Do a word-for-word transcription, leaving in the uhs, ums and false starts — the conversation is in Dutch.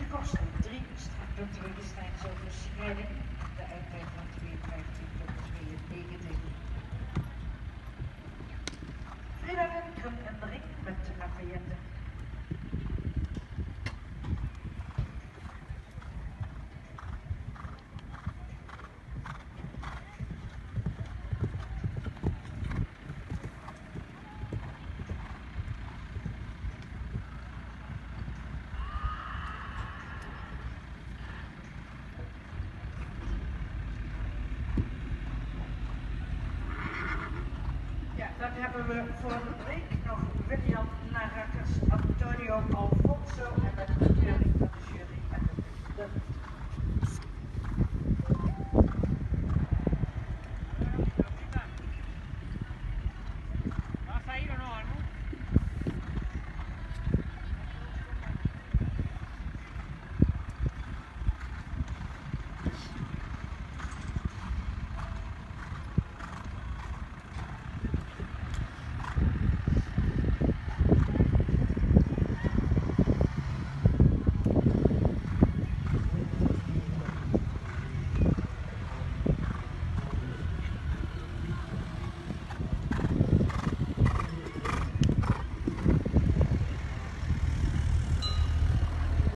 Koster drie, structurele strijd zoveel scheiding. De eindtijd van tweeënvijftig tot tweeënnegentig. Frida Lindgren en de ring met de Lafayette. Dan hebben we voor de break nog William Narakers, Antonio Alfonso en met natuurlijk